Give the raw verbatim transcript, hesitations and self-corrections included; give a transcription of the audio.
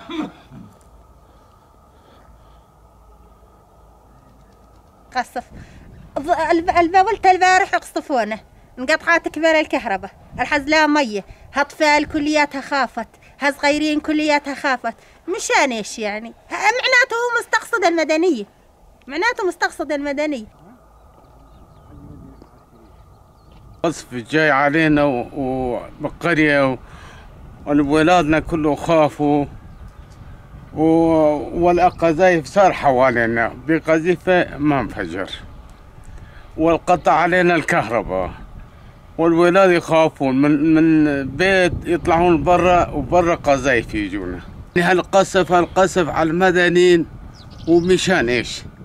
قصف البولت البارح يقصفونه، انقطعت كبير الكهرباء، الحز لا ميه، هاطفال كلياتها خافت، هصغيرين كلياتها خافت، مشان ايش يعني؟ معناته هو مستقصد المدنيه، معناته مستقصد المدنيه. قصف جاي علينا وبالقريه وولادنا كله خافوا، والقذايف صار حوالينا بقذيفه ما انفجر، والقطع علينا الكهرباء، والولاد يخافون من من بيت يطلعون برا، وبرا قذايف يجونا. هالقصف هالقصف على المدنيين، ومشان ايش؟